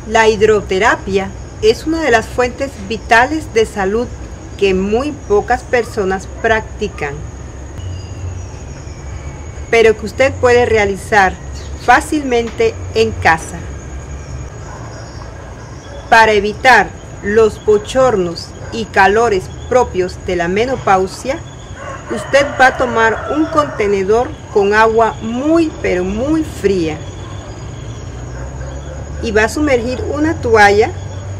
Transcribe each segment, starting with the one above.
La hidroterapia es una de las fuentes vitales de salud que muy pocas personas practican, pero que usted puede realizar fácilmente en casa. Para evitar los bochornos y calores propios de la menopausia, usted va a tomar un contenedor con agua muy pero muy fría y va a sumergir una toalla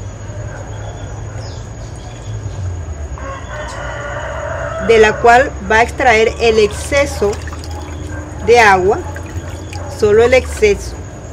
de la cual va a extraer el exceso de agua, solo el exceso.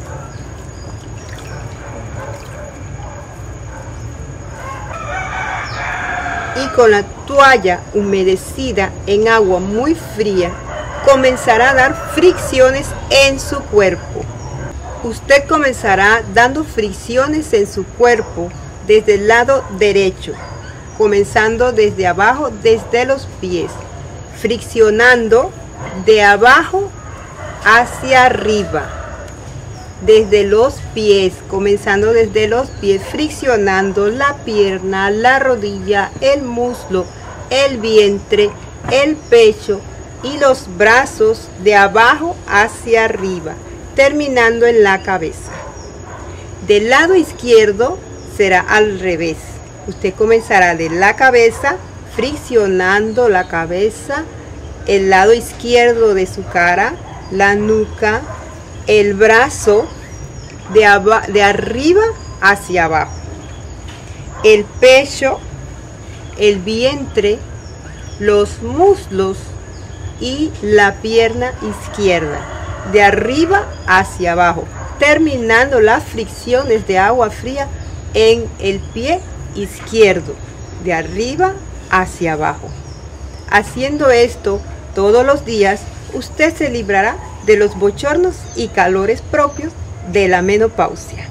Y con la toalla humedecida en agua muy fría, comenzará a dar fricciones en su cuerpo. Usted comenzará dando fricciones en su cuerpo desde el lado derecho, comenzando desde abajo, desde los pies, friccionando de abajo hacia arriba, desde los pies, comenzando desde los pies, friccionando la pierna, la rodilla, el muslo, el vientre, el pecho y los brazos de abajo hacia arriba, terminando en la cabeza. Del lado izquierdo será al revés. Usted comenzará de la cabeza, friccionando la cabeza, el lado izquierdo de su cara, la nuca, el brazo de arriba hacia abajo, el pecho, el vientre, los muslos y la pierna izquierda, de arriba hacia abajo, terminando las fricciones de agua fría en el pie izquierdo, de arriba hacia abajo. Haciendo esto todos los días, usted se librará de los bochornos y calores propios de la menopausia.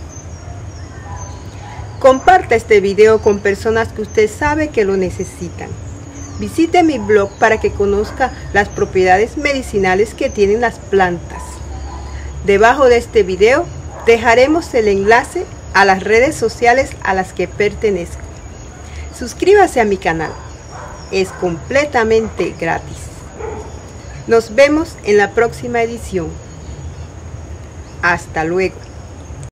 Comparta este video con personas que usted sabe que lo necesitan. Visite mi blog para que conozca las propiedades medicinales que tienen las plantas. Debajo de este video dejaremos el enlace a las redes sociales a las que pertenezco. Suscríbase a mi canal, es completamente gratis. Nos vemos en la próxima edición. Hasta luego.